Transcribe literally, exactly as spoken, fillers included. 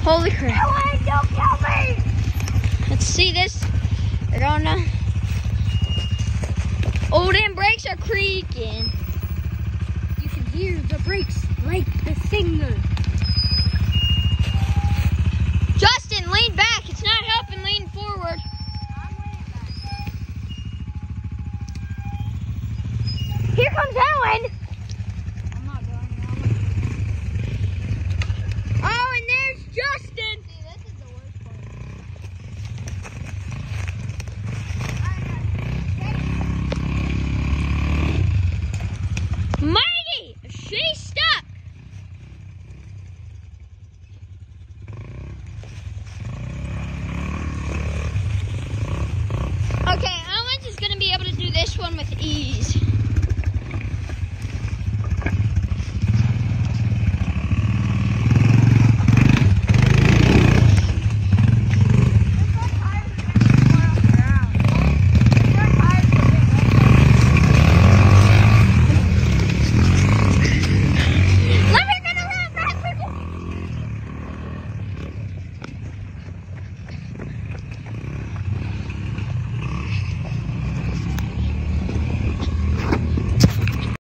Holy crap. Ellen, don't kill me! Let's see this. They're gonna. Oh, them brakes are creaking. You can hear the brakes like the signal.